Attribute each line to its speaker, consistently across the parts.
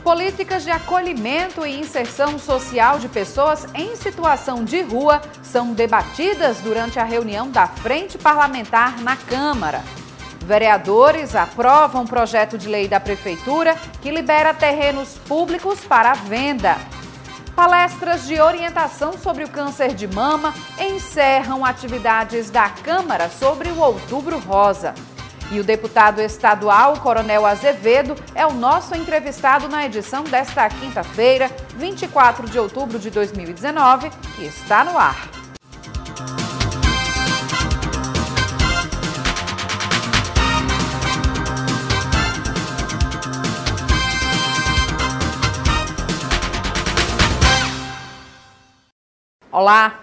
Speaker 1: Políticas de acolhimento e inserção social de pessoas em situação de rua são debatidas durante a reunião da Frente Parlamentar na Câmara. Vereadores aprovam um projeto de lei da Prefeitura que libera terrenos públicos para venda. Palestras de orientação sobre o câncer de mama encerram atividades da Câmara sobre o Outubro Rosa. E o deputado estadual, Coronel Azevedo, é o nosso entrevistado na edição desta quinta-feira, 24 de outubro de 2019, que está no ar. Olá!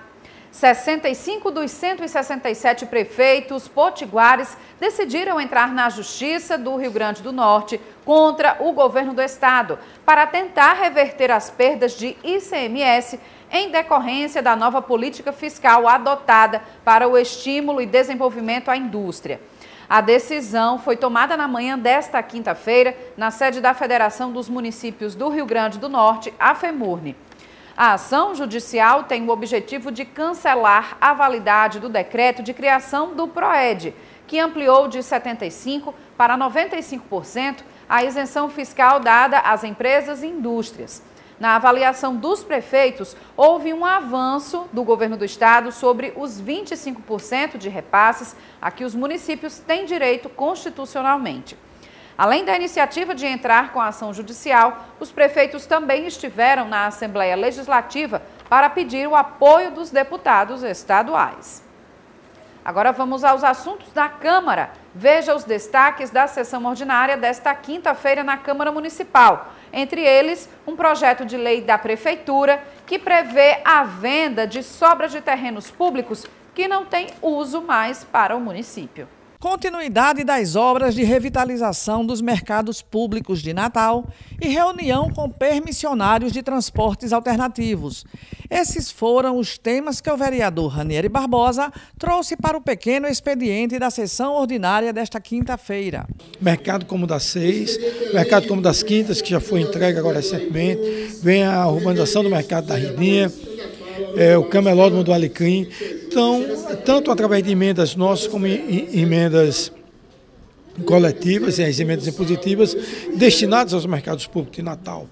Speaker 1: 65 dos 167 prefeitos potiguares decidiram entrar na Justiça do Rio Grande do Norte contra o governo do estado para tentar reverter as perdas de ICMS em decorrência da nova política fiscal adotada para o estímulo e desenvolvimento à indústria. A decisão foi tomada na manhã desta quinta-feira na sede da Federação dos Municípios do Rio Grande do Norte, a FEMURNE. A ação judicial tem o objetivo de cancelar a validade do decreto de criação do PROED, que ampliou de 75% para 95% a isenção fiscal dada às empresas e indústrias. Na avaliação dos prefeitos, houve um avanço do governo do estado sobre os 25% de repasses a que os municípios têm direito constitucionalmente. Além da iniciativa de entrar com a ação judicial, os prefeitos também estiveram na Assembleia Legislativa para pedir o apoio dos deputados estaduais. Agora vamos aos assuntos da Câmara. Veja os destaques da sessão ordinária desta quinta-feira na Câmara Municipal. Entre eles, um projeto de lei da Prefeitura que prevê a venda de sobras de terrenos públicos que não têm uso mais para o município.
Speaker 2: Continuidade das obras de revitalização dos mercados públicos de Natal e reunião com permissionários de transportes alternativos. Esses foram os temas que o vereador Ranieri Barbosa trouxe para o pequeno expediente da sessão ordinária desta quinta-feira.
Speaker 3: Mercado como das 6, mercado como das Quintas, que já foi entregue agora recentemente, vem a urbanização do mercado da Ridinha, o camelódromo do Alecrim. Então, tanto através de emendas nossas como emendas coletivas e as emendas impositivas destinadas aos mercados públicos de Natal.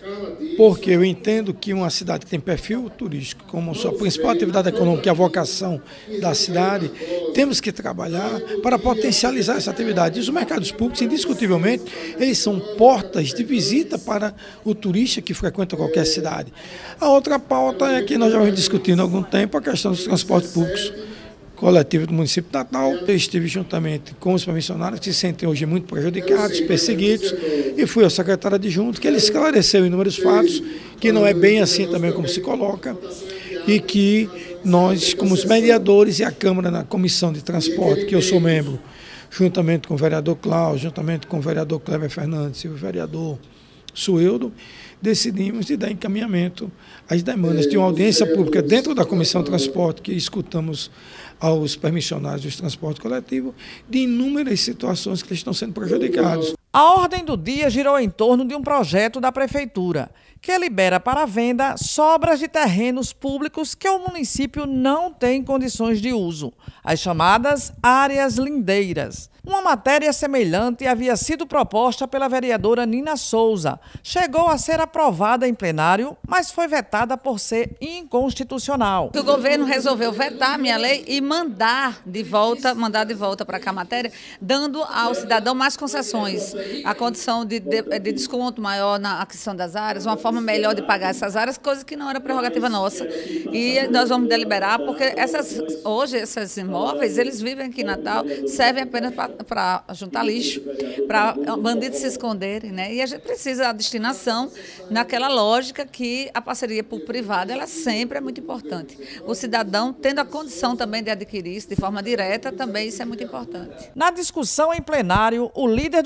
Speaker 3: Porque eu entendo que uma cidade que tem perfil turístico como sua principal atividade econômica, que é a vocação da cidade, temos que trabalhar para potencializar essa atividade. E os mercados públicos, indiscutivelmente, eles são portas de visita para o turista que frequenta qualquer cidade. A outra pauta é que nós já vamos discutindo há algum tempo a questão dos transportes públicos coletivo do município de Natal. Eu estive juntamente com os permissionários que se sentem hoje muito prejudicados, perseguidos, e fui ao secretário adjunto que ele esclareceu inúmeros fatos, que não é bem assim também como se coloca, e que nós, como os mediadores e a Câmara na Comissão de Transporte, que eu sou membro, juntamente com o vereador Cláudio, juntamente com o vereador Cleber Fernandes e o vereador Sueldo, decidimos de dar encaminhamento às demandas de uma audiência pública dentro da Comissão de Transporte, que escutamos aos permissionários dos transportes coletivos, de inúmeras situações que eles estão sendo prejudicados.
Speaker 2: A ordem do dia girou em torno de um projeto da Prefeitura, que libera para venda sobras de terrenos públicos que o município não tem condições de uso, as chamadas áreas lindeiras. Uma matéria semelhante havia sido proposta pela vereadora Nina Souza. Chegou a ser aprovada em plenário, mas foi vetada por ser inconstitucional.
Speaker 4: O governo resolveu vetar a minha lei e mandar de volta para cá a matéria, dando ao cidadão mais concessões, a condição de desconto maior na aquisição das áreas, uma forma melhor de pagar essas áreas, coisa que não era prerrogativa nossa. E nós vamos deliberar, porque hoje esses imóveis, eles vivem aqui em Natal, servem apenas para juntar lixo, para bandidos se esconderem, né? E a gente precisa da destinação naquela lógica que a parceria público-privada, ela sempre é muito importante. O cidadão tendo a condição também de adquirir isso de forma direta, também isso é muito importante.
Speaker 2: Na discussão em plenário, o líder do Executivo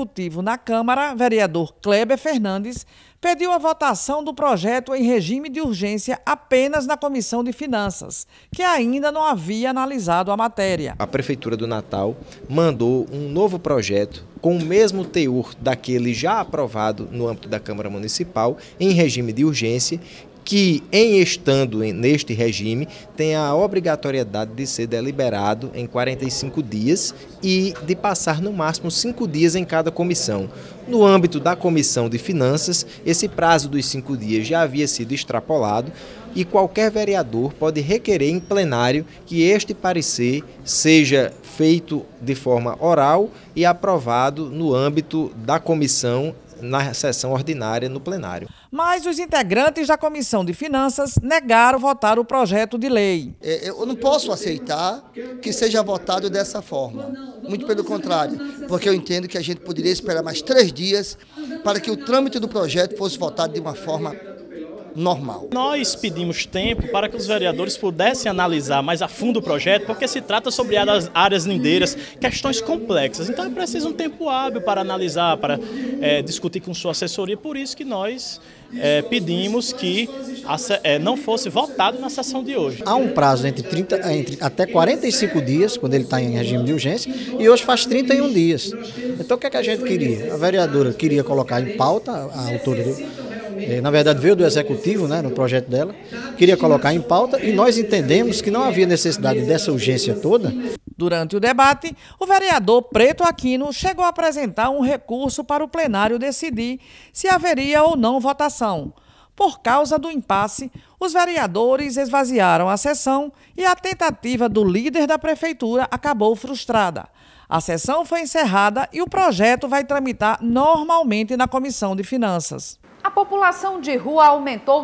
Speaker 2: Executivo na Câmara, vereador Kleber Fernandes, pediu a votação do projeto em regime de urgência apenas na Comissão de Finanças, que ainda não havia analisado a matéria.
Speaker 5: A Prefeitura do Natal mandou um novo projeto com o mesmo teor daquele já aprovado no âmbito da Câmara Municipal, em regime de urgência, que, estando neste regime, tem a obrigatoriedade de ser deliberado em 45 dias e de passar no máximo 5 dias em cada comissão. No âmbito da Comissão de Finanças, esse prazo dos 5 dias já havia sido extrapolado e qualquer vereador pode requerer em plenário que este parecer seja feito de forma oral e aprovado no âmbito da comissão na sessão ordinária no plenário.
Speaker 2: Mas os integrantes da Comissão de Finanças negaram votar o projeto de lei.
Speaker 6: Eu não posso aceitar que seja votado dessa forma. Muito pelo contrário, porque eu entendo que a gente poderia esperar mais 3 dias para que o trâmite do projeto fosse votado de uma forma normal.
Speaker 7: Nós pedimos tempo para que os vereadores pudessem analisar mais a fundo o projeto, porque se trata sobre áreas lindeiras, questões complexas. Então é preciso um tempo hábil para analisar, para discutir com sua assessoria. Por isso que nós pedimos que não fosse votado na sessão de hoje.
Speaker 8: Há um prazo entre até 45 dias, quando ele está em regime de urgência, e hoje faz 31 dias. Então o que é que a gente queria? A vereadora queria colocar em pauta, a autora na verdade veio do Executivo, né, no projeto dela, queria colocar em pauta e nós entendemos que não havia necessidade dessa urgência toda.
Speaker 2: Durante o debate, o vereador Preto Aquino chegou a apresentar um recurso para o plenário decidir se haveria ou não votação. Por causa do impasse, os vereadores esvaziaram a sessão e a tentativa do líder da prefeitura acabou frustrada. A sessão foi encerrada e o projeto vai tramitar normalmente na Comissão de Finanças.
Speaker 1: A população de rua aumentou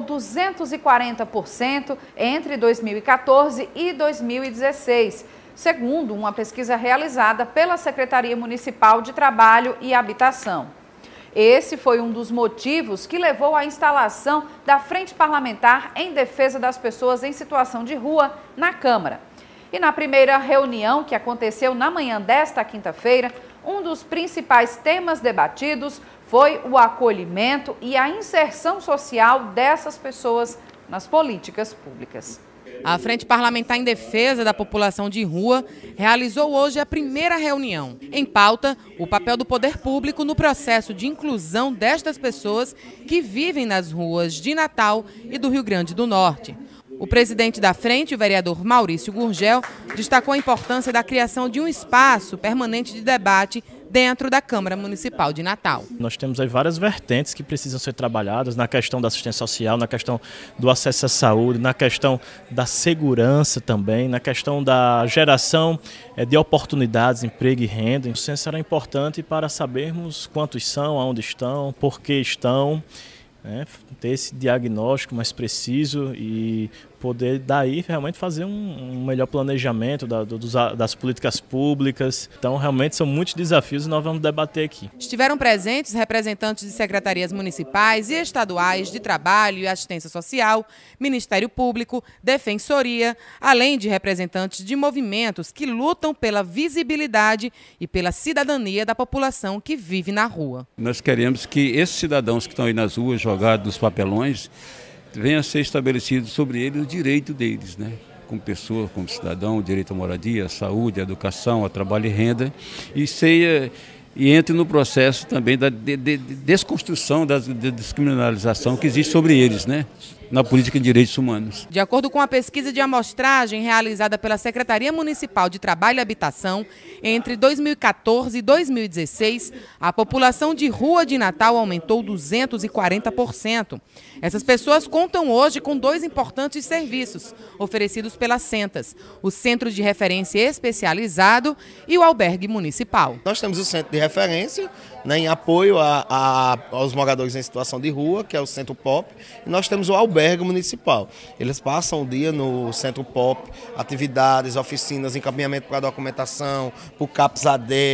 Speaker 1: 240% entre 2014 e 2016, segundo uma pesquisa realizada pela Secretaria Municipal de Trabalho e Habitação. Esse foi um dos motivos que levou à instalação da Frente Parlamentar em Defesa das Pessoas em Situação de Rua na Câmara. E na primeira reunião, que aconteceu na manhã desta quinta-feira, um dos principais temas debatidos foi o acolhimento e a inserção social dessas pessoas nas políticas públicas.
Speaker 9: A Frente Parlamentar em Defesa da População de Rua realizou hoje a primeira reunião. Em pauta, o papel do poder público no processo de inclusão destas pessoas que vivem nas ruas de Natal e do Rio Grande do Norte. O presidente da frente, o vereador Maurício Gurgel, destacou a importância da criação de um espaço permanente de debate dentro da Câmara Municipal de Natal.
Speaker 7: Nós temos aí várias vertentes que precisam ser trabalhadas na questão da assistência social, na questão do acesso à saúde, na questão da segurança também, na questão da geração de oportunidades, emprego e renda. O censo será importante para sabermos quantos são, aonde estão, por que estão, ter esse diagnóstico mais preciso e poder daí realmente fazer um melhor planejamento das políticas públicas. Então realmente são muitos desafios e nós vamos debater aqui.
Speaker 9: Estiveram presentes representantes de secretarias municipais e estaduais de Trabalho e Assistência Social, Ministério Público, Defensoria, além de representantes de movimentos que lutam pela visibilidade e pela cidadania da população que vive na rua.
Speaker 10: Nós queremos que esses cidadãos que estão aí nas ruas jogados nos papelões venha a ser estabelecido sobre eles o direito deles, né? Como pessoa, como cidadão, o direito à moradia, à saúde, à educação, ao trabalho e renda, e entre no processo também da desconstrução, da descriminalização que existe sobre eles, né? Na política de direitos humanos.
Speaker 9: De acordo com a pesquisa de amostragem realizada pela Secretaria Municipal de Trabalho e Habitação, entre 2014 e 2016, a população de rua de Natal aumentou 240%. Essas pessoas contam hoje com 2 importantes serviços oferecidos pelas Centas, o Centro de Referência Especializado e o Albergue Municipal.
Speaker 11: Nós temos o Centro de Referência, né, em apoio aos moradores em situação de rua, que é o Centro Pop, e nós temos o Albergue Municipal. Eles passam o dia no Centro Pop, atividades, oficinas, encaminhamento para documentação, para o CAPS-AD,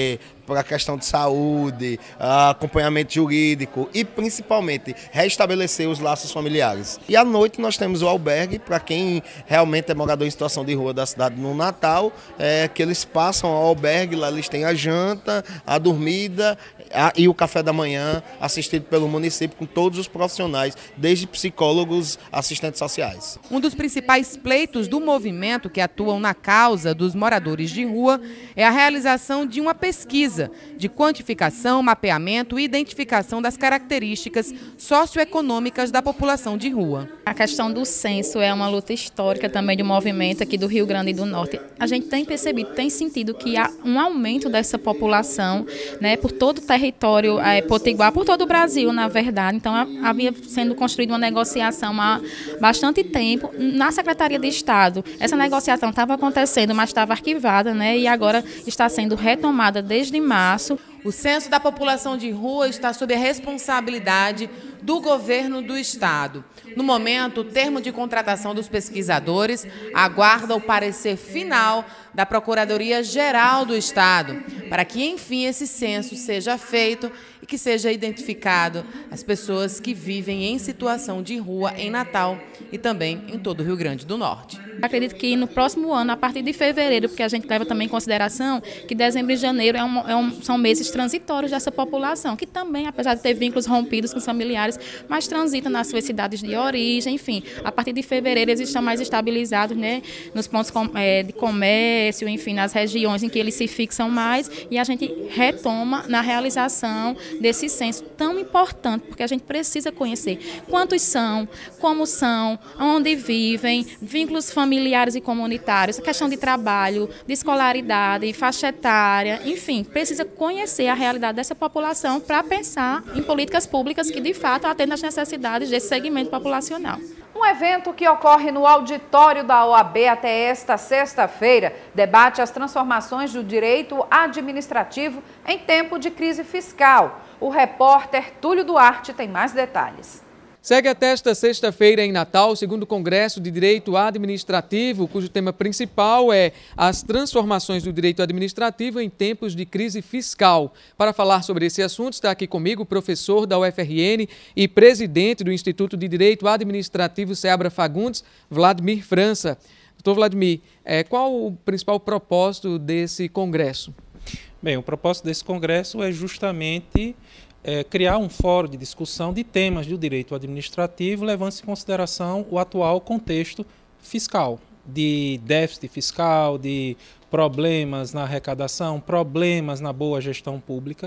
Speaker 11: para a questão de saúde, acompanhamento jurídico e principalmente restabelecer os laços familiares. E à noite nós temos o albergue para quem realmente é morador em situação de rua da cidade no Natal, que eles passam ao albergue, lá eles têm a janta, a dormida e o café da manhã assistido pelo município com todos os profissionais, desde psicólogos, assistentes sociais.
Speaker 9: Um dos principais pleitos do movimento que atuam na causa dos moradores de rua é a realização de uma pesquisa de quantificação, mapeamento e identificação das características socioeconômicas da população de rua.
Speaker 12: A questão do censo é uma luta histórica também do movimento aqui do Rio Grande do Norte. A gente tem percebido, tem sentido que há um aumento dessa população, né, por todo o território potiguar, por todo o Brasil, na verdade. Então, havia sendo construída uma negociação há bastante tempo na Secretaria de Estado. Essa negociação estava acontecendo, mas estava arquivada, né, e agora está sendo retomada desde março.
Speaker 9: O censo da população de rua está sob a responsabilidade do governo do estado. No momento, o termo de contratação dos pesquisadores aguarda o parecer final da Procuradoria-Geral do Estado, para que, enfim, esse censo seja feito e que seja identificado as pessoas que vivem em situação de rua em Natal e também em todo o Rio Grande do Norte.
Speaker 12: Acredito que no próximo ano, a partir de fevereiro, porque a gente leva também em consideração que dezembro e janeiro são meses transitórios dessa população, que também, apesar de ter vínculos rompidos com os familiares, mas transita nas suas cidades de origem, enfim. A partir de fevereiro eles estão mais estabilizados, né, nos pontos de comércio, enfim, nas regiões em que eles se fixam mais, e a gente retoma na realização desse censo tão importante, porque a gente precisa conhecer quantos são, como são, onde vivem, vínculos familiares e comunitários, a questão de trabalho, de escolaridade, faixa etária, enfim, precisa conhecer a realidade dessa população para pensar em políticas públicas que, de fato, atendam às necessidades desse segmento populacional.
Speaker 1: Um evento que ocorre no auditório da OAB até esta sexta-feira debate as transformações do direito administrativo em tempo de crise fiscal. O repórter Túlio Duarte tem mais detalhes.
Speaker 13: Segue até esta sexta-feira em Natal o segundo Congresso de Direito Administrativo, cujo tema principal é as transformações do direito administrativo em tempos de crise fiscal. Para falar sobre esse assunto, está aqui comigo o professor da UFRN e presidente do Instituto de Direito Administrativo Seabra Fagundes, Vladimir França. Doutor Vladimir, qual o principal propósito desse congresso?
Speaker 14: Bem, o propósito desse congresso é justamente criar um fórum de discussão de temas do direito administrativo, levando-se em consideração o atual contexto fiscal, de déficit fiscal, de problemas na arrecadação, problemas na boa gestão pública.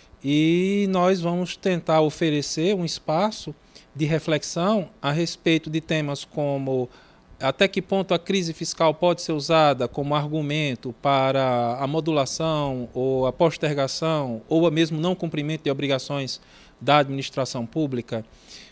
Speaker 14: E nós vamos tentar oferecer um espaço de reflexão a respeito de temas como até que ponto a crise fiscal pode ser usada como argumento para a modulação ou a postergação ou mesmo não cumprimento de obrigações da administração pública,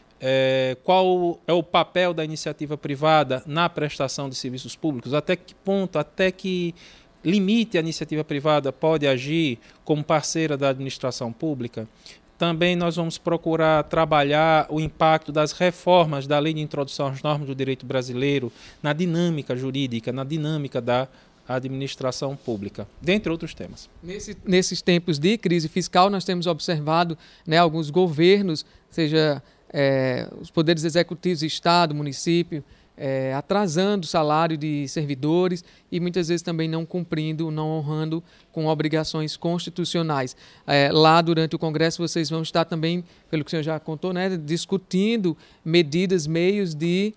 Speaker 14: qual é o papel da iniciativa privada na prestação de serviços públicos, até que ponto, até que limite a iniciativa privada pode agir como parceira da administração pública. Também nós vamos procurar trabalhar o impacto das reformas da Lei de Introdução às Normas do Direito Brasileiro na dinâmica jurídica, na dinâmica da administração pública, dentre outros temas.
Speaker 13: Nesses tempos de crise fiscal, nós temos observado, né, alguns governos, seja os poderes executivos, Estado, município, atrasando o salário de servidores e muitas vezes também não cumprindo, não honrando com obrigações constitucionais. Lá durante o Congresso vocês vão estar também, pelo que o senhor já contou, né, discutindo medidas, meios de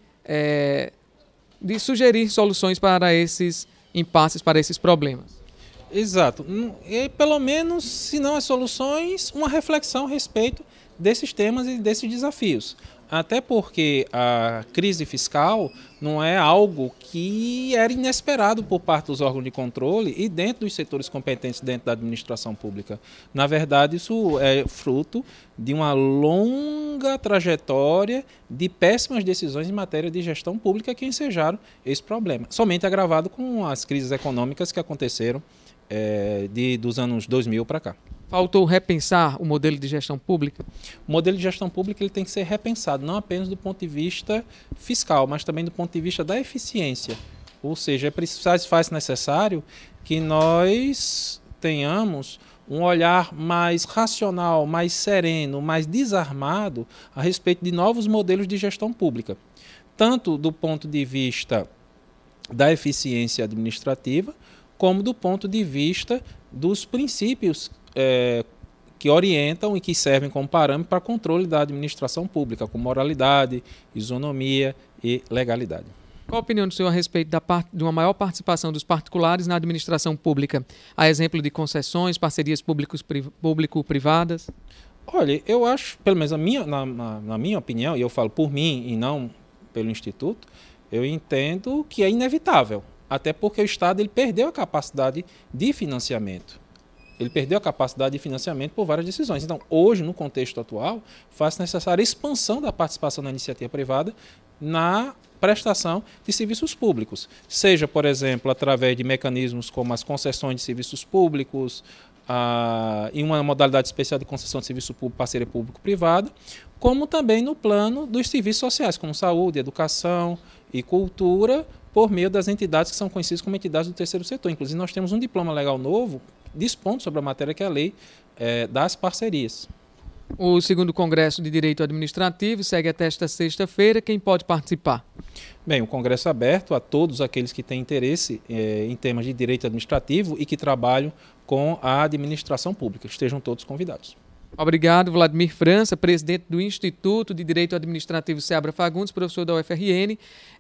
Speaker 13: sugerir soluções para esses impasses, para esses problemas.
Speaker 14: Exato. E pelo menos, se não as soluções, uma reflexão a respeito desses temas e desses desafios. Até porque a crise fiscal não é algo que era inesperado por parte dos órgãos de controle e dentro dos setores competentes dentro da administração pública. Na verdade, isso é fruto de uma longa trajetória de péssimas decisões em matéria de gestão pública que ensejaram esse problema. Somente agravado com as crises econômicas que aconteceram dos anos 2000 para cá.
Speaker 13: Faltou repensar o modelo de gestão pública?
Speaker 14: O modelo de gestão pública ele tem que ser repensado, não apenas do ponto de vista fiscal, mas também do ponto de vista da eficiência. Ou seja, faz necessário que nós tenhamos um olhar mais racional, mais sereno, mais desarmado a respeito de novos modelos de gestão pública, tanto do ponto de vista da eficiência administrativa, como do ponto de vista dos princípios que orientam e que servem como parâmetro para controle da administração pública, como moralidade, isonomia e legalidade.
Speaker 13: Qual a opinião do senhor a respeito de uma maior participação dos particulares na administração pública? A exemplo de concessões, parcerias público-privadas?
Speaker 14: Olha, eu acho, pelo menos na minha opinião, e eu falo por mim e não pelo Instituto, eu entendo que é inevitável, até porque o Estado ele perdeu a capacidade de financiamento. Ele perdeu a capacidade de financiamento por várias decisões. Então, hoje, no contexto atual, faz necessária a expansão da participação da iniciativa privada na prestação de serviços públicos. Seja, por exemplo, através de mecanismos como as concessões de serviços públicos, em uma modalidade especial de concessão de serviço público, parceria público-privada, como também no plano dos serviços sociais, como saúde, educação e cultura, por meio das entidades que são conhecidas como entidades do terceiro setor. Inclusive, nós temos um diploma legal novo dispondo sobre a matéria, que é a lei das parcerias.
Speaker 13: O 2º Congresso de Direito Administrativo segue até esta sexta-feira. Quem pode participar?
Speaker 14: Bem, o Congresso é aberto a todos aqueles que têm interesse em temas de direito administrativo e que trabalham com a administração pública. Estejam todos convidados.
Speaker 13: Obrigado, Vladimir França, presidente do Instituto de Direito Administrativo Seabra Fagundes, professor da UFRN.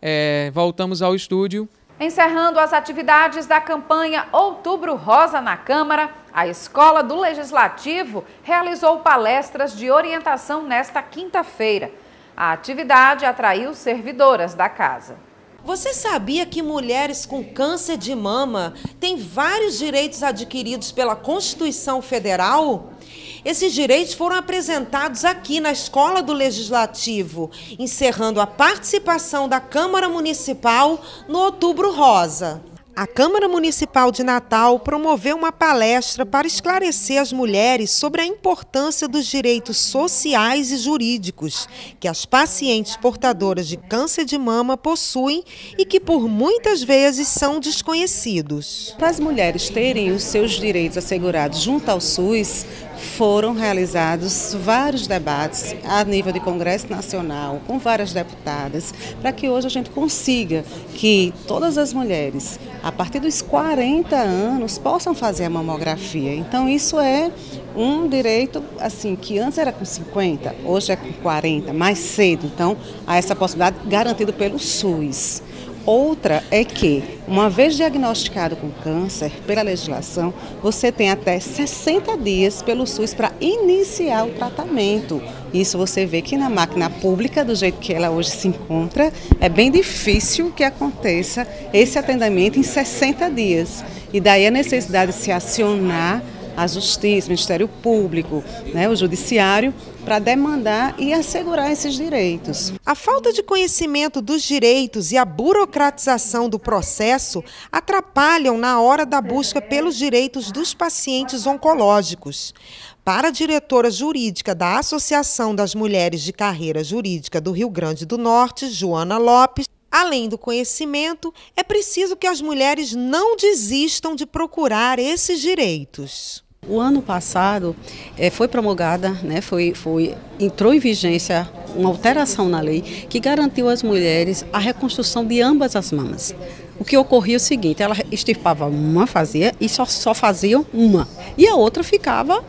Speaker 13: Voltamos ao estúdio.
Speaker 1: Encerrando as atividades da campanha Outubro Rosa na Câmara, a Escola do Legislativo realizou palestras de orientação nesta quinta-feira. A atividade atraiu servidoras da casa.
Speaker 15: Você sabia que mulheres com câncer de mama têm vários direitos adquiridos pela Constituição Federal? Esses direitos foram apresentados aqui na Escola do Legislativo, encerrando a participação da Câmara Municipal no Outubro Rosa. A Câmara Municipal de Natal promoveu uma palestra para esclarecer as mulheres sobre a importância dos direitos sociais e jurídicos que as pacientes portadoras de câncer de mama possuem e que por muitas vezes são desconhecidos.
Speaker 16: Para as mulheres terem os seus direitos assegurados junto ao SUS, foram realizados vários debates a nível de Congresso Nacional, com várias deputadas, para que hoje a gente consiga que todas as mulheres, a partir dos 40 anos, possam fazer a mamografia. Então isso é um direito assim que antes era com 50, hoje é com 40, mais cedo. Então há essa possibilidade garantida pelo SUS. Outra é que, uma vez diagnosticado com câncer, pela legislação, você tem até 60 dias pelo SUS para iniciar o tratamento. Isso você vê que na máquina pública, do jeito que ela hoje se encontra, é bem difícil que aconteça esse atendimento em 60 dias. E daí a necessidade de se acionar a Justiça, o Ministério Público, o Judiciário, para demandar e assegurar esses direitos.
Speaker 15: A falta de conhecimento dos direitos e a burocratização do processo atrapalham na hora da busca pelos direitos dos pacientes oncológicos. Para a diretora jurídica da Associação das Mulheres de Carreira Jurídica do Rio Grande do Norte, Joana Lopes, além do conhecimento, é preciso que as mulheres não desistam de procurar esses direitos.
Speaker 16: O ano passado foi promulgada, entrou em vigência uma alteração na lei que garantiu às mulheres a reconstrução de ambas as mamas. O que ocorria é o seguinte, ela extirpava uma, fazia e só fazia uma, e a outra ficava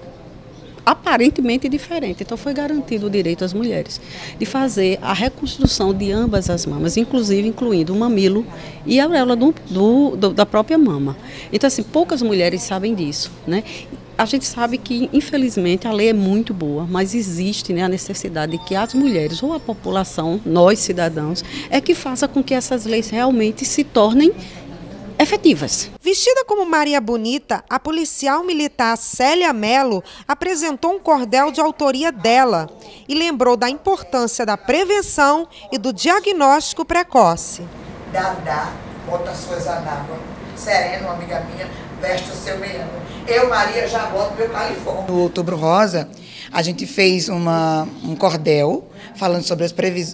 Speaker 16: aparentemente diferente. Então foi garantido o direito às mulheres de fazer a reconstrução de ambas as mamas, inclusive incluindo o mamilo e a auréola da própria mama. Então assim, poucas mulheres sabem disso, A gente sabe que, infelizmente, a lei é muito boa, mas existe a necessidade de que as mulheres ou a população, nós cidadãos, é que faça com que essas leis realmente se tornem efetivas.
Speaker 15: Vestida como Maria Bonita, a policial militar Célia Mello apresentou um cordel de autoria dela e lembrou da importância da prevenção e do diagnóstico precoce.
Speaker 17: Dadá, bota as suas anáguas. Sereno, amiga minha, veste o seu meiano. Eu, Maria, já boto meu califão.
Speaker 18: No Outubro Rosa,
Speaker 17: A gente fez um cordel falando sobre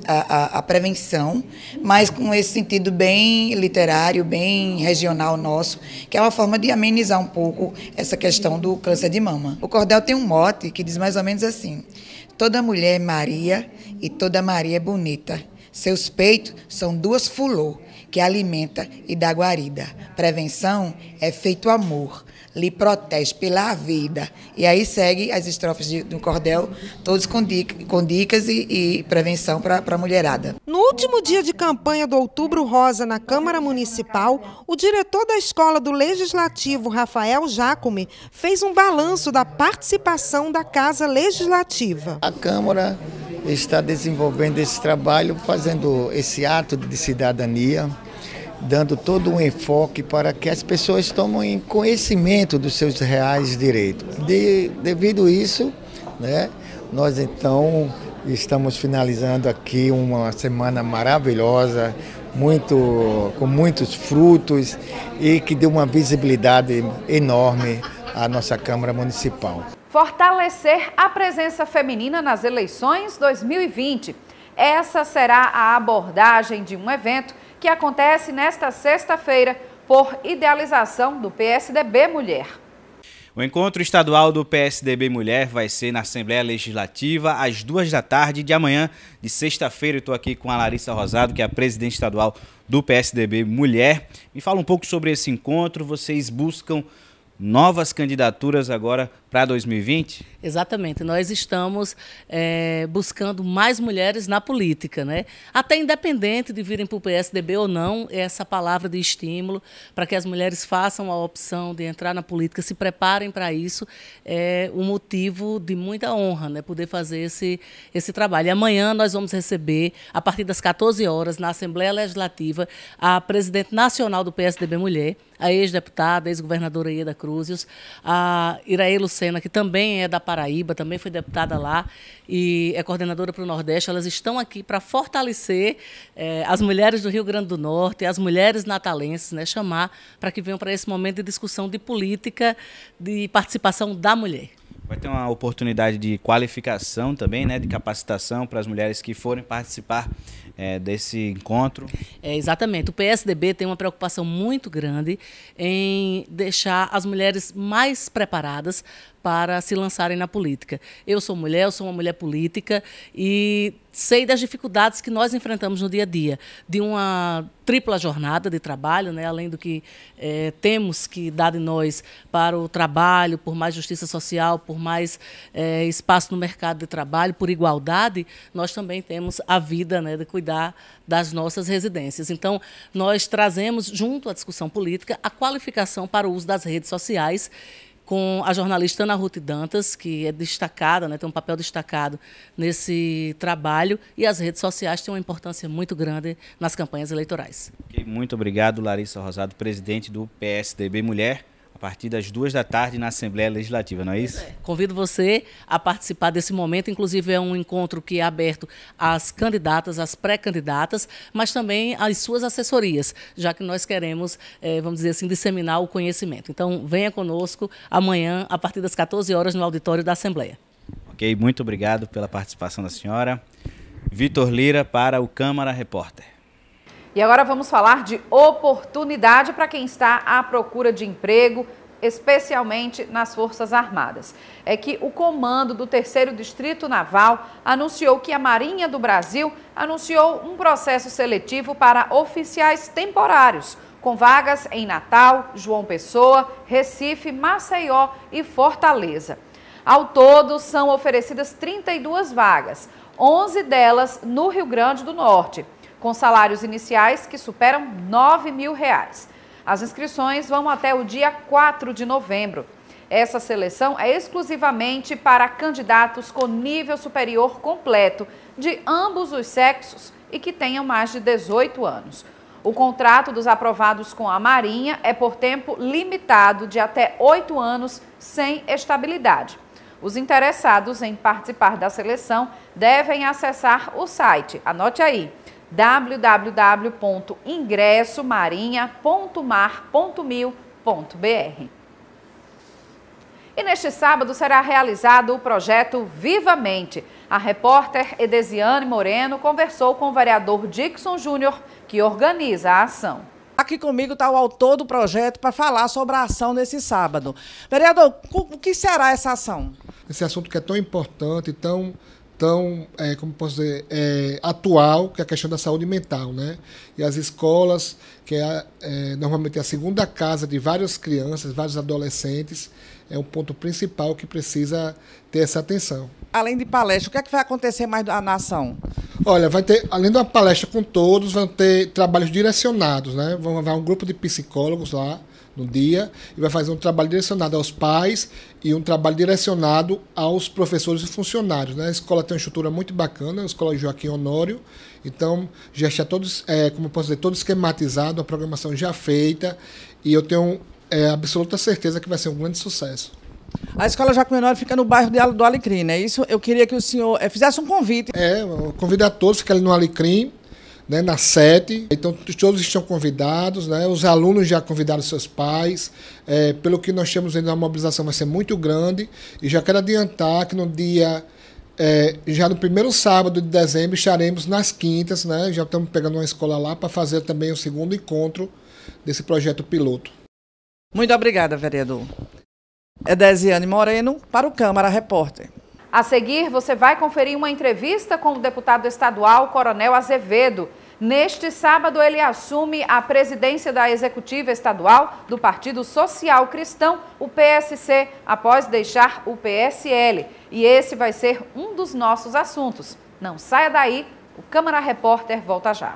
Speaker 17: a prevenção, mas com esse sentido bem literário, bem regional nosso, que é uma forma de amenizar um pouco essa questão do câncer de mama. O cordel tem um mote que diz mais ou menos assim: toda mulher é Maria e toda Maria é bonita. Seus peitos são duas fulô que alimenta e dá guarida. Prevenção é feito amor, lhe protege pela vida. E aí segue as estrofes do cordel, todos com dicas e prevenção para a mulherada.
Speaker 15: No último dia de campanha do Outubro Rosa na Câmara Municipal, o diretor da Escola do Legislativo, Rafael Jacome, fez um balanço da participação da Casa Legislativa.
Speaker 18: A Câmara está desenvolvendo esse trabalho, fazendo esse ato de cidadania, dando todo um enfoque para que as pessoas tomem conhecimento dos seus reais direitos. Devido a isso, né, nós então estamos finalizando aqui uma semana maravilhosa, com muitos frutos e que deu uma visibilidade enorme à nossa Câmara Municipal.
Speaker 1: Fortalecer a presença feminina nas eleições 2020. Essa será a abordagem de um evento que acontece nesta sexta-feira por idealização do PSDB Mulher.
Speaker 19: O encontro estadual do PSDB Mulher vai ser na Assembleia Legislativa às 14h de amanhã de sexta-feira. Eu estou aqui com a Larissa Rosado, que é a presidente estadual do PSDB Mulher. Me fala um pouco sobre esse encontro. Vocês buscam novas candidaturas agora para 2020?
Speaker 20: Exatamente, nós estamos buscando mais mulheres na política, né? Até independente de virem para o PSDB ou não, essa palavra de estímulo para que as mulheres façam a opção de entrar na política, se preparem para isso, é um motivo de muita honra, né? Poder fazer esse trabalho. E amanhã nós vamos receber, a partir das 14 horas, na Assembleia Legislativa, a presidente nacional do PSDB Mulher, a ex-deputada, ex-governadora Ieda Crúzios, a Iraê Lucena, que também é da Paraíba, também foi deputada lá e é coordenadora para o Nordeste. Elas estão aqui para fortalecer as mulheres do Rio Grande do Norte, as mulheres natalenses, né, chamar para que venham para esse momento de discussão de política, de participação da mulher.
Speaker 19: Vai ter uma oportunidade de qualificação também, né, de capacitação para as mulheres que forem participar desse encontro.
Speaker 20: Exatamente. O PSDB tem uma preocupação muito grande em deixar as mulheres mais preparadas para se lançarem na política. Eu sou mulher, eu sou uma mulher política e sei das dificuldades que nós enfrentamos no dia a dia, de uma tripla jornada de trabalho, né? Além do que temos que dar de nós para o trabalho, por mais justiça social, por mais espaço no mercado de trabalho, por igualdade, nós também temos a vida, né, de cuidar das nossas residências. Então, nós trazemos, junto à discussão política, a qualificação para o uso das redes sociais, com a jornalista Ana Ruth Dantas, que é destacada, né, tem um papel destacado nesse trabalho, e as redes sociais têm uma importância muito grande nas campanhas eleitorais.
Speaker 19: Okay, muito obrigado, Larissa Rosado, presidente do PSDB Mulher, a partir das 14h na Assembleia Legislativa, não é isso?
Speaker 20: Convido você a participar desse momento, inclusive é um encontro que é aberto às candidatas, às pré-candidatas, mas também às suas assessorias, já que nós queremos, vamos dizer assim, disseminar o conhecimento. Então, venha conosco amanhã, a partir das 14 horas, no auditório da Assembleia.
Speaker 19: Ok, muito obrigado pela participação da senhora. Vitor Lira para o Câmara Repórter.
Speaker 1: E agora vamos falar de oportunidade para quem está à procura de emprego, especialmente nas Forças Armadas. É que o comando do 3º Distrito Naval anunciou que a Marinha do Brasil anunciou um processo seletivo para oficiais temporários, com vagas em Natal, João Pessoa, Recife, Maceió e Fortaleza. Ao todo, são oferecidas 32 vagas, 11 delas no Rio Grande do Norte, com salários iniciais que superam R$ 9.000. As inscrições vão até o dia 4 de novembro. Essa seleção é exclusivamente para candidatos com nível superior completo de ambos os sexos e que tenham mais de 18 anos. O contrato dos aprovados com a Marinha é por tempo limitado de até 8 anos sem estabilidade. Os interessados em participar da seleção devem acessar o site, anote aí, www.ingressomarinha.mar.mil.br. E neste sábado será realizado o projeto Vivamente. A repórter Edesiane Moreno conversou com o vereador Dixon Júnior, que organiza a ação.
Speaker 2: Aqui comigo está o autor do projeto para falar sobre a ação nesse sábado. Vereador, o que será essa ação?
Speaker 21: Esse assunto que é tão importante, tão como posso dizer, atual, que é a questão da saúde mental, né? E as escolas, que normalmente a segunda casa de várias crianças, vários adolescentes, é um ponto principal que precisa ter essa atenção.
Speaker 2: Além de palestra, o que é que vai acontecer mais na ação?
Speaker 21: Olha, vai ter, além de uma palestra com todos, vão ter trabalhos direcionados, né? Vai um grupo de psicólogos lá no dia e vai fazer um trabalho direcionado aos pais e um trabalho direcionado aos professores e funcionários, né? A escola tem uma estrutura muito bacana, a escola Joaquim Honório, então já está todos, como posso dizer, todo esquematizado, a programação já feita, e eu tenho absoluta certeza que vai ser um grande sucesso.
Speaker 2: A escola Joaquim Honório fica no bairro do Alecrim, né? Isso eu queria que o senhor fizesse um convite.
Speaker 21: Eu convido a todos, fica ali no Alecrim, né, na 7, então todos estão convidados, né, os alunos já convidaram seus pais, pelo que nós temos ainda, a mobilização vai ser muito grande, e já quero adiantar que no dia, já no primeiro sábado de dezembro, estaremos nas quintas, né, já estamos pegando uma escola lá para fazer também o segundo encontro desse projeto piloto.
Speaker 2: Muito obrigada, vereador. Edesiane Moreno, para o Câmara Repórter.
Speaker 1: A seguir, você vai conferir uma entrevista com o deputado estadual Coronel Azevedo. Neste sábado, ele assume a presidência da Executiva Estadual do Partido Social Cristão, o PSC, após deixar o PSL. E esse vai ser um dos nossos assuntos. Não saia daí, o Câmara Repórter volta já.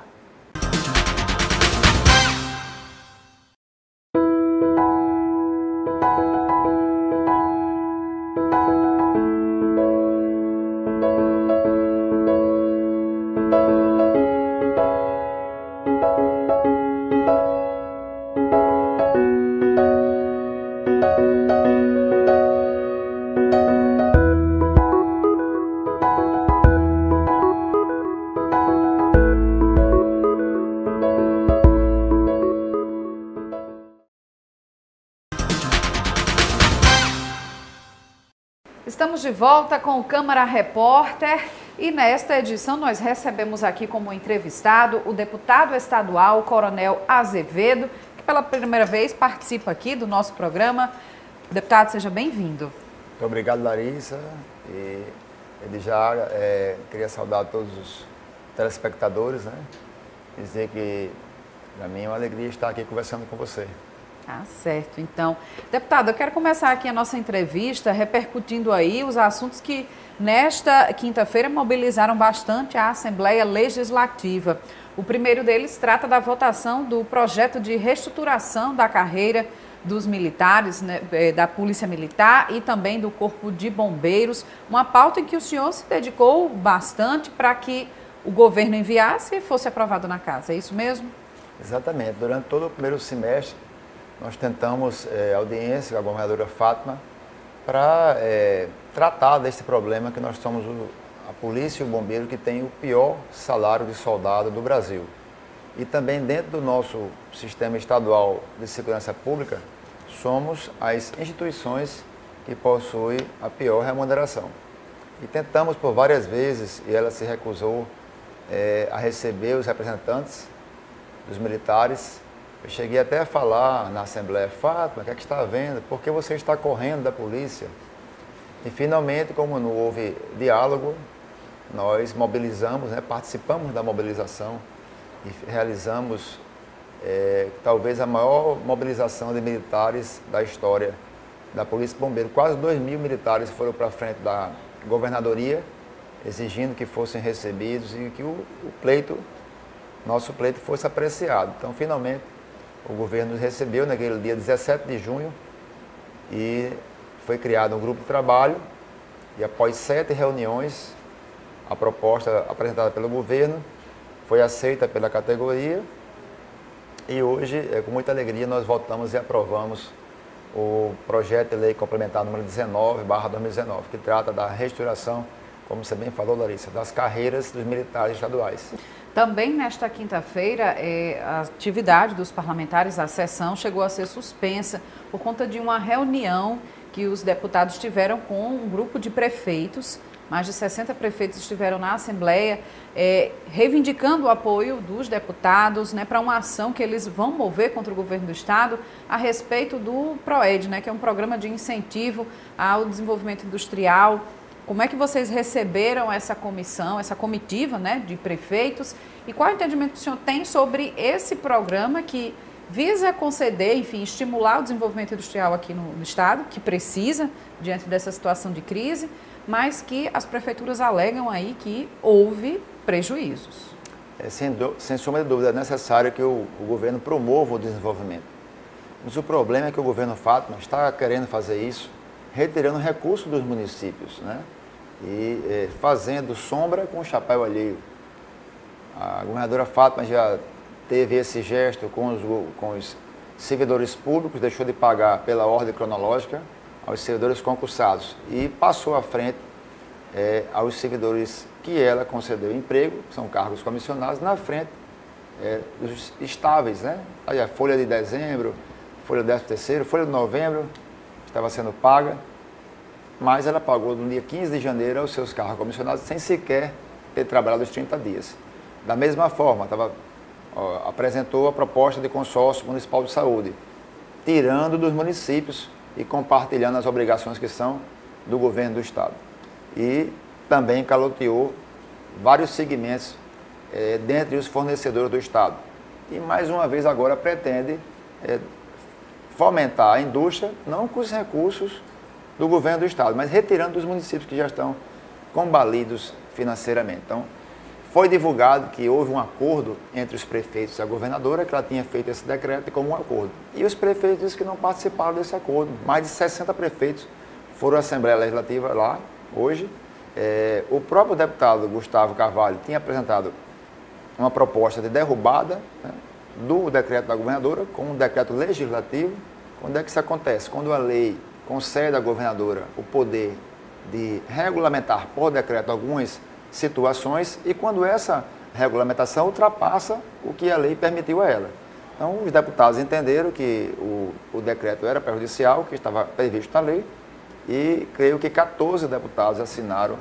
Speaker 1: Estamos de volta com o Câmara Repórter e nesta edição nós recebemos aqui como entrevistado o deputado estadual Coronel Azevedo, que pela primeira vez participa aqui do nosso programa. Deputado, seja bem-vindo.
Speaker 22: Muito obrigado, Larissa. E ele já queria saudar todos os telespectadores, né? Dizer que para mim é uma alegria estar aqui conversando com você.
Speaker 1: Ah, certo. Então, deputado, eu quero começar aqui a nossa entrevista repercutindo aí os assuntos que nesta quinta-feira mobilizaram bastante a Assembleia Legislativa. O primeiro deles trata da votação do projeto de reestruturação da carreira dos militares, né, da Polícia Militar e também do Corpo de Bombeiros, uma pauta em que o senhor se dedicou bastante para que o governo enviasse e fosse aprovado na casa. É isso mesmo?
Speaker 22: Exatamente. Durante todo o primeiro semestre, nós tentamos audiência com a governadora Fátima para tratar desse problema que nós somos a polícia e o bombeiro que tem o pior salário de soldado do Brasil. E também dentro do nosso sistema estadual de segurança pública, somos as instituições que possuem a pior remuneração. E tentamos por várias vezes, e ela se recusou a receber os representantes dos militares. Eu cheguei até a falar na Assembleia: Fátima, o que é que está havendo? Por que você está correndo da polícia? E finalmente, como não houve diálogo, nós mobilizamos, né, participamos da mobilização e realizamos talvez a maior mobilização de militares da história da Polícia Bombeiro. Quase 2.000 militares foram para frente da governadoria, exigindo que fossem recebidos e que nosso pleito fosse apreciado. Então, finalmente, o governo nos recebeu naquele dia 17 de junho e foi criado um grupo de trabalho e após 7 reuniões, a proposta apresentada pelo governo foi aceita pela categoria e hoje, com muita alegria, nós votamos e aprovamos o projeto de lei complementar número 19/2019, que trata da reestruturação, como você bem falou, Larissa, das carreiras dos militares estaduais.
Speaker 1: Também nesta quinta-feira, a atividade dos parlamentares, a sessão, chegou a ser suspensa por conta de uma reunião que os deputados tiveram com um grupo de prefeitos. Mais de 60 prefeitos estiveram na Assembleia reivindicando o apoio dos deputados, né, para uma ação que eles vão mover contra o governo do Estado a respeito do PROED, né, que é um programa de incentivo ao desenvolvimento industrial. Como é que vocês receberam essa comissão, essa comitiva, né, de prefeitos? E qual é o entendimento que o senhor tem sobre esse programa que visa conceder, enfim, estimular o desenvolvimento industrial aqui no Estado, que precisa diante dessa situação de crise, mas que as prefeituras alegam aí que houve prejuízos?
Speaker 22: Sem sombra de dúvida, é necessário que o governo promova o desenvolvimento. Mas o problema é que o governo Fátima está querendo fazer isso, retirando recursos dos municípios, né? E fazendo sombra com o chapéu alheio. A governadora Fátima já teve esse gesto com os servidores públicos, deixou de pagar pela ordem cronológica aos servidores concursados e passou à frente aos servidores que ela concedeu emprego, são cargos comissionados, na frente dos estáveis, né? Aí a folha de dezembro, folha do 13º, folha de novembro estava sendo paga, mas ela pagou no dia 15 de janeiro aos seus cargos comissionados sem sequer ter trabalhado os 30 dias. Da mesma forma, apresentou a proposta de consórcio municipal de saúde, tirando dos municípios e compartilhando as obrigações que são do governo do Estado. E também caloteou vários segmentos dentre os fornecedores do Estado. E mais uma vez agora pretende fomentar a indústria, não com os recursos do governo do Estado, mas retirando dos municípios que já estão combalidos financeiramente. Então, foi divulgado que houve um acordo entre os prefeitos e a governadora, que ela tinha feito esse decreto como um acordo. E os prefeitos disseram que não participaram desse acordo. Mais de 60 prefeitos foram à Assembleia Legislativa lá, hoje. O próprio deputado Gustavo Carvalho tinha apresentado uma proposta de derrubada, né, do decreto da governadora com um decreto legislativo. Quando é que isso acontece? Quando a lei concede à governadora o poder de regulamentar por decreto algumas situações e quando essa regulamentação ultrapassa o que a lei permitiu a ela. Então, os deputados entenderam que o decreto era prejudicial, que estava previsto na lei, e creio que 14 deputados assinaram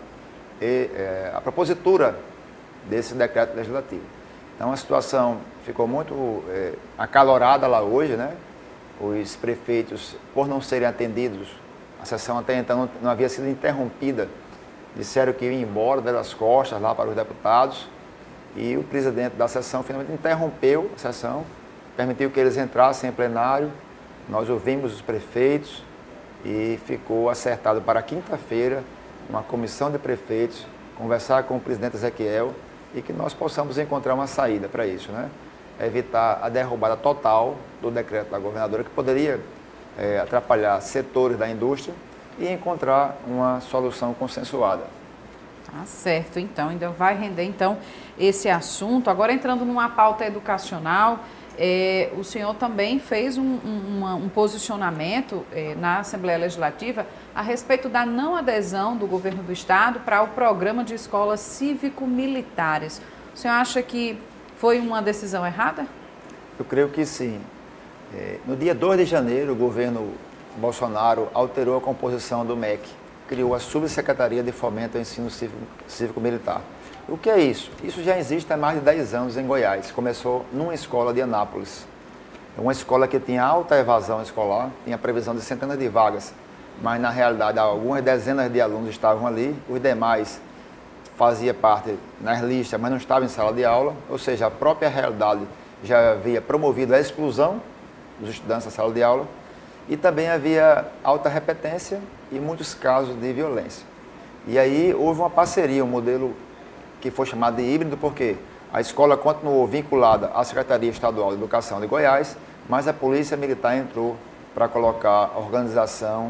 Speaker 22: a propositura desse decreto legislativo. Então, a situação ficou muito acalorada lá hoje, né? Os prefeitos, por não serem atendidos, a sessão até então não havia sido interrompida, disseram que iam embora, deram as costas lá para os deputados, e o presidente da sessão finalmente interrompeu a sessão, permitiu que eles entrassem em plenário, nós ouvimos os prefeitos e ficou acertado para quinta-feira uma comissão de prefeitos conversar com o presidente Ezequiel e que nós possamos encontrar uma saída para isso, né? Evitar a derrubada total do decreto da governadora, que poderia atrapalhar setores da indústria, e encontrar uma solução consensuada.
Speaker 1: Tá certo, então, ainda vai render então esse assunto. Agora entrando numa pauta educacional, o senhor também fez um posicionamento na Assembleia Legislativa a respeito da não adesão do governo do Estado para o programa de escolas cívico-militares. O senhor acha que foi uma decisão errada?
Speaker 22: Eu creio que sim. No dia 2 de janeiro, o governo Bolsonaro alterou a composição do MEC, criou a Subsecretaria de Fomento ao Ensino Cívico-Militar. O que é isso? Isso já existe há mais de 10 anos em Goiás. Começou numa escola de Anápolis. Uma escola que tinha alta evasão escolar, tinha previsão de centenas de vagas, mas na realidade algumas dezenas de alunos estavam ali, os demais faziam parte nas listas, mas não estavam em sala de aula, ou seja, a própria realidade já havia promovido a exclusão dos estudantes da sala de aula, e também havia alta repetência e muitos casos de violência. E aí houve uma parceria, um modelo que foi chamado de híbrido, porque a escola continuou vinculada à Secretaria Estadual de Educação de Goiás, mas a Polícia Militar entrou para colocar organização,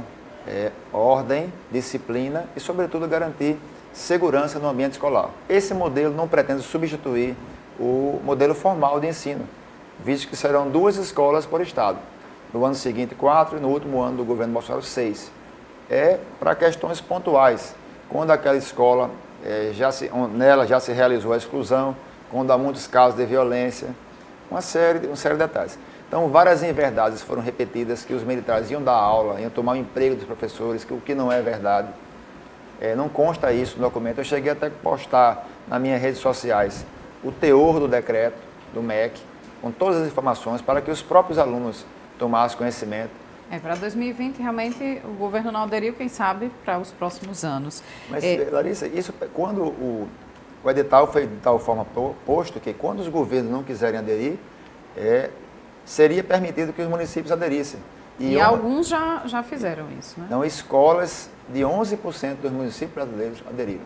Speaker 22: ordem, disciplina e, sobretudo, garantir segurança no ambiente escolar. Esse modelo não pretende substituir o modelo formal de ensino, visto que serão 2 escolas por estado. No ano seguinte, 4 e no último ano do governo Bolsonaro, 6. Para questões pontuais, quando aquela escola, nela já se realizou a exclusão, quando há muitos casos de violência, uma série de detalhes. Então, várias inverdades foram repetidas, que os militares iam dar aula, iam tomar o emprego dos professores, que o que não é verdade. Não consta isso no documento. Eu cheguei até a postar nas minhas redes sociais o teor do decreto do MEC, com todas as informações, para que os próprios alunos tomassem conhecimento.
Speaker 1: Para 2020, realmente, o governo não aderiu, quem sabe, para os próximos anos.
Speaker 22: Mas, Larissa, isso, quando o edital foi de tal forma posto que quando os governos não quiserem aderir, seria permitido que os municípios aderissem.
Speaker 1: E alguns já fizeram isso, né?
Speaker 22: Então, escolas de 11% dos municípios brasileiros aderiram.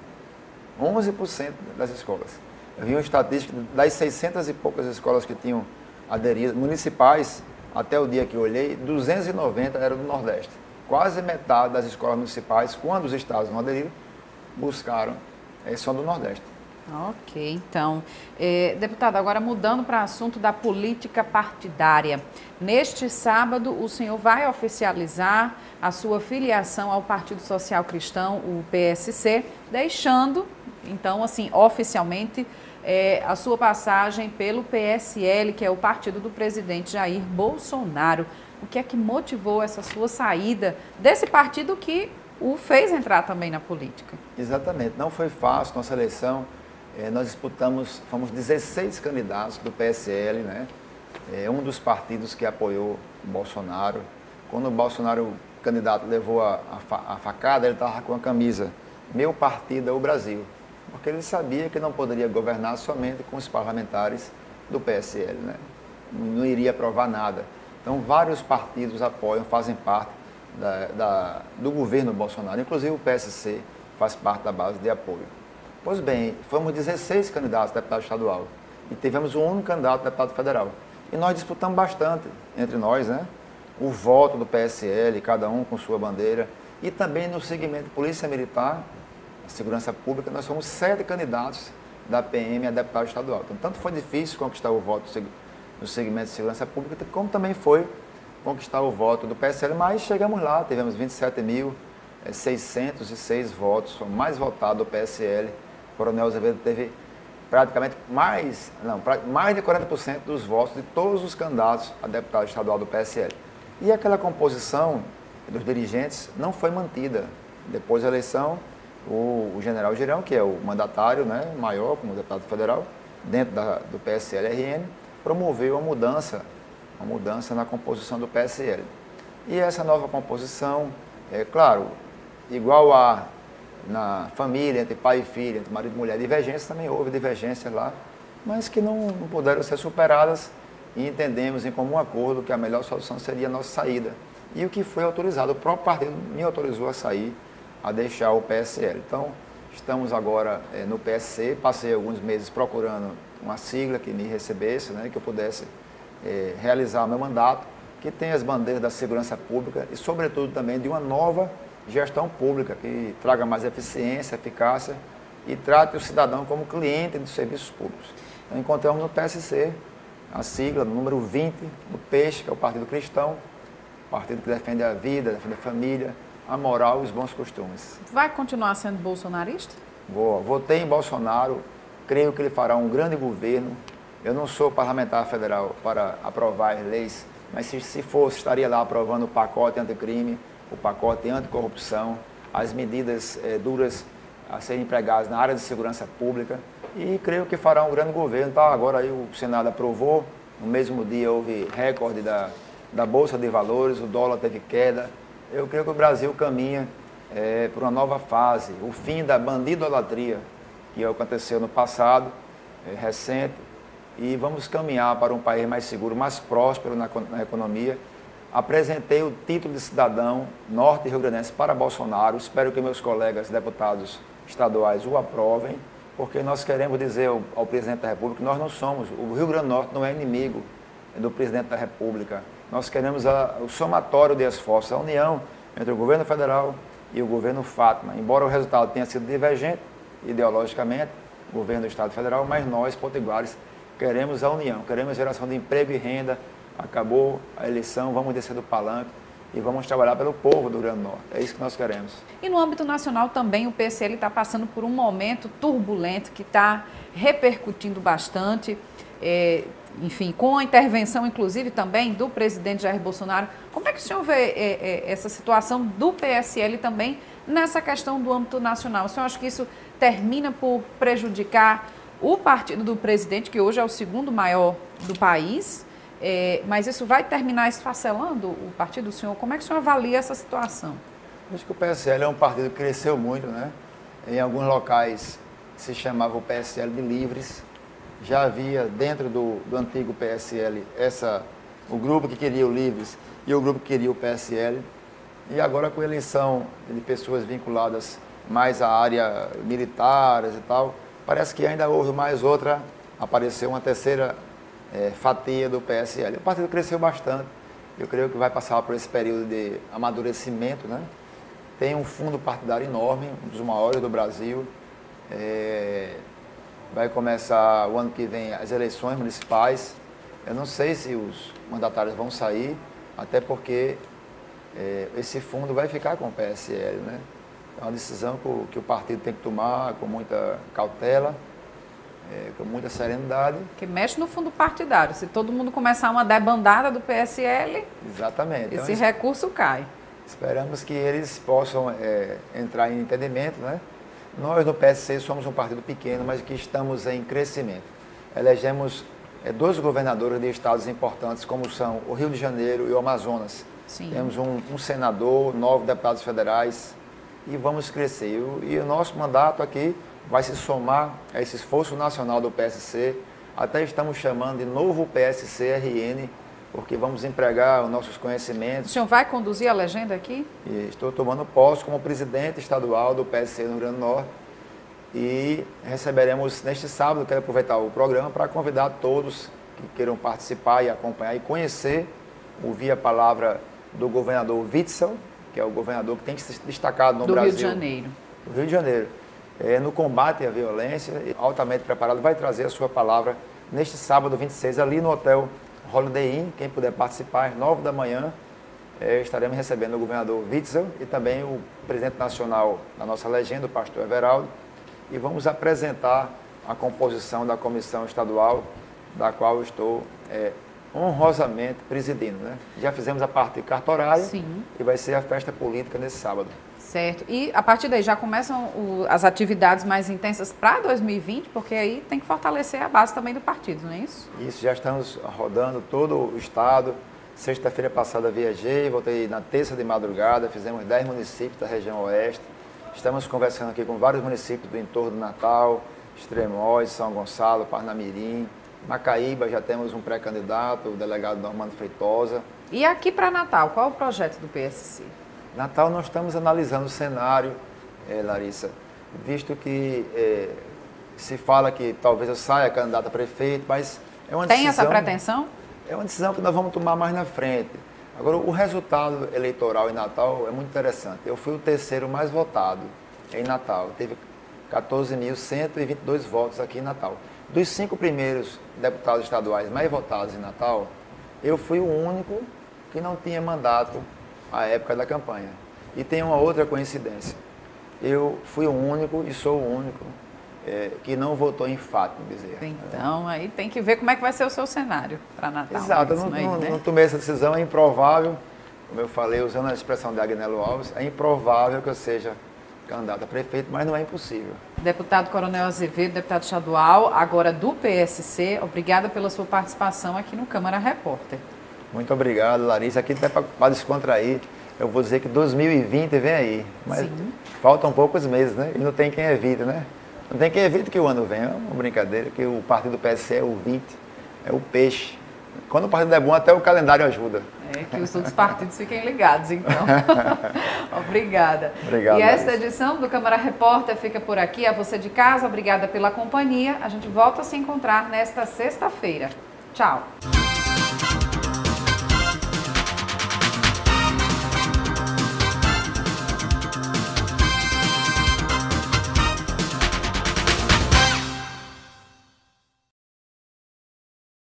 Speaker 22: 11% das escolas. Eu vi uma estatística das 600 e poucas escolas que tinham aderido, municipais, até o dia que eu olhei, 290 eram do Nordeste. Quase metade das escolas municipais, quando os estados não aderiram, buscaram, são do Nordeste.
Speaker 1: Ok, então, deputado, agora mudando para o assunto da política partidária. Neste sábado, o senhor vai oficializar a sua filiação ao Partido Social Cristão, o PSC, deixando, então, assim, oficialmente, a sua passagem pelo PSL, que é o partido do presidente Jair Bolsonaro. O que é que motivou essa sua saída desse partido que o fez entrar também na política?
Speaker 22: Exatamente, não foi fácil nossa eleição. Nós disputamos, fomos 16 candidatos do PSL, né? Um dos partidos que apoiou o Bolsonaro. Quando o Bolsonaro, o candidato, levou a facada, ele estava com a camisa "Meu partido é o Brasil", porque ele sabia que não poderia governar somente com os parlamentares do PSL, né? Não iria aprovar nada. Então, vários partidos apoiam, fazem parte do governo Bolsonaro, inclusive o PSC faz parte da base de apoio. Pois bem, fomos 16 candidatos a deputado estadual e tivemos um único candidato a deputado federal. E nós disputamos bastante entre nós, né? O voto do PSL, cada um com sua bandeira, e também no segmento Polícia Militar, Segurança Pública, nós somos 7 candidatos da PM a deputado estadual. Então, tanto foi difícil conquistar o voto no segmento de Segurança Pública, como também foi conquistar o voto do PSL, mas chegamos lá, tivemos 27.606 votos, foi o mais votado do PSL. O Coronel Azevedo teve praticamente mais de 40% dos votos de todos os candidatos a deputado estadual do PSL. E aquela composição dos dirigentes não foi mantida. Depois da eleição, o general Girão, que é o mandatário, né, maior como deputado federal, dentro do PSL-RN, promoveu a mudança na composição do PSL. E essa nova composição, claro, igual na família, entre pai e filho, entre marido e mulher, divergências, também houve divergências lá, mas que não puderam ser superadas e entendemos em comum acordo que a melhor solução seria a nossa saída. E o que foi autorizado, o próprio partido me autorizou a sair, a deixar o PSL. Então, estamos agora no PSC, passei alguns meses procurando uma sigla que me recebesse, né, que eu pudesse realizar o meu mandato, que tem as bandeiras da segurança pública e, sobretudo, também de uma nova gestão pública, que traga mais eficiência, eficácia e trate o cidadão como cliente dos serviços públicos. Então, encontramos no PSC a sigla, número 20, do PEIxe, que é o Partido Cristão, partido que defende a vida, defende a família, a moral e os bons costumes.
Speaker 1: Vai continuar sendo bolsonarista?
Speaker 22: Votei em Bolsonaro, creio que ele fará um grande governo. Eu não sou parlamentar federal para aprovar as leis, mas se fosse, estaria lá aprovando o pacote anticrime, o pacote anticorrupção, as medidas duras a serem empregadas na área de segurança pública, e creio que fará um grande governo. Tá, agora aí o Senado aprovou, no mesmo dia houve recorde da Bolsa de Valores, o dólar teve queda. Eu creio que o Brasil caminha para uma nova fase, o fim da bandidolatria que aconteceu no passado, recente, e vamos caminhar para um país mais seguro, mais próspero na economia. Apresentei o título de cidadão norte rio-grandense para Bolsonaro, espero que meus colegas deputados estaduais o aprovem, porque nós queremos dizer ao presidente da República que nós não somos, o Rio Grande do Norte não é inimigo do presidente da República. Nós queremos o somatório de esforços, a união entre o governo federal e o governo Fátima. Embora o resultado tenha sido divergente ideologicamente, o governo do Estado Federal, mas nós, potiguares, queremos a união, queremos geração de emprego e renda. Acabou a eleição, vamos descer do palanque e vamos trabalhar pelo povo do Rio Grande do Norte. É isso que nós queremos.
Speaker 1: E no âmbito nacional também o PSL está passando por um momento turbulento que está repercutindo bastante, enfim, com a intervenção inclusive também do presidente Jair Bolsonaro. Como é que o senhor vê essa situação do PSL também nessa questão do âmbito nacional? O senhor acha que isso termina por prejudicar o partido do presidente, que hoje é o segundo maior do país, mas isso vai terminar esfacelando o partido do senhor? Como é que o senhor avalia essa situação?
Speaker 22: Acho que o PSL é um partido que cresceu muito, né? Em alguns locais se chamava o PSL de Livres. Já havia dentro do antigo PSL o grupo que queria o Livres e o grupo que queria o PSL. E agora com a eleição de pessoas vinculadas mais à área militar e tal, parece que ainda houve mais outra, apareceu uma terceira fatia do PSL. O partido cresceu bastante, eu creio que vai passar por esse período de amadurecimento, né? Tem um fundo partidário enorme, um dos maiores do Brasil. Vai começar o ano que vem as eleições municipais. Eu não sei se os mandatários vão sair, até porque esse fundo vai ficar com o PSL, né? É uma decisão que o partido tem que tomar com muita cautela, com muita serenidade.
Speaker 1: Que mexe no fundo partidário. Se todo mundo começar uma debandada do PSL,
Speaker 22: exatamente.
Speaker 1: Esse recurso cai.
Speaker 22: Esperamos que eles possam entrar em entendimento, né? Nós no PSC somos um partido pequeno, mas que estamos em crescimento. Elegemos 2 governadores de estados importantes, como são o Rio de Janeiro e o Amazonas. Sim. Temos um senador, 9 deputados federais e vamos crescer. E o nosso mandato aqui vai se somar a esse esforço nacional do PSC. Até estamos chamando de novo PSC-RN, porque vamos empregar os nossos conhecimentos.
Speaker 1: O senhor vai conduzir a legenda aqui?
Speaker 22: E estou tomando posse como presidente estadual do PSC no Rio Grande do Norte. E receberemos neste sábado, quero aproveitar o programa para convidar todos que queiram participar e acompanhar e conhecer, ouvir a palavra do governador Witzel, que é o governador que tem que se destacar no Brasil.
Speaker 1: Do Rio de Janeiro.
Speaker 22: Do Rio de Janeiro. No combate à violência, altamente preparado, vai trazer a sua palavra neste sábado 26, ali no Hotel Holiday Inn. Quem puder participar, às 9 da manhã, estaremos recebendo o governador Witzel e também o presidente nacional da nossa legenda, o pastor Everaldo, e vamos apresentar a composição da comissão estadual, da qual eu estou honrosamente presidindo, né? Já fizemos a parte cartorária. Sim. E vai ser a festa política nesse sábado.
Speaker 1: Certo. E a partir daí já começam as atividades mais intensas para 2020, porque aí tem que fortalecer a base também do partido, não é isso?
Speaker 22: Isso, já estamos rodando todo o estado. Sexta-feira passada viajei, voltei na terça de madrugada, fizemos 10 municípios da região oeste. Estamos conversando aqui com vários municípios do entorno do Natal, Extremóis, São Gonçalo, Parnamirim, Macaíba, já temos um pré-candidato, o delegado Normando Feitosa.
Speaker 1: E aqui para Natal, qual é o projeto do PSC?
Speaker 22: Natal nós estamos analisando o cenário, Larissa, visto que se fala que talvez eu saia candidato a prefeito, mas é uma decisão...
Speaker 1: Tem essa pretensão?
Speaker 22: É uma decisão que nós vamos tomar mais na frente. Agora, o resultado eleitoral em Natal é muito interessante. Eu fui o terceiro mais votado em Natal. Teve 14.122 votos aqui em Natal. Dos 5 primeiros deputados estaduais mais votados em Natal, eu fui o único que não tinha mandato à época da campanha. E tem uma outra coincidência. Eu fui o único e sou o único que não votou em Fátima Bezerra.
Speaker 1: Então, aí tem que ver como é que vai ser o seu cenário para Natal.
Speaker 22: Exato, eu não tomei essa decisão, é improvável, como eu falei, usando a expressão de Agnello Alves, é improvável que eu seja candidato a prefeito, mas não é impossível.
Speaker 1: Deputado Coronel Azevedo, deputado estadual, agora do PSC, obrigada pela sua participação aqui no Câmara Repórter.
Speaker 22: Muito obrigado, Larissa. Aqui até para descontrair, eu vou dizer que 2020 vem aí, mas sim, faltam poucos meses, né? E não tem quem evite, né? Não tem quem evite que o ano venha, é uma brincadeira, que o partido do PSC é o 20, é o peixe. Quando o partido é bom, até o calendário ajuda.
Speaker 1: Que os outros partidos fiquem ligados, então. Obrigada.
Speaker 22: Obrigado,
Speaker 1: e esta edição do Câmara Repórter fica por aqui. A você de casa, obrigada pela companhia. A gente volta a se encontrar nesta sexta-feira. Tchau.